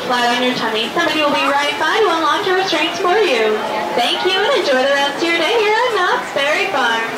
flat on your tummy. Somebody will be right by to unlock your restraints for you. Thank you and enjoy the rest of your day here at Knott's Berry Farm.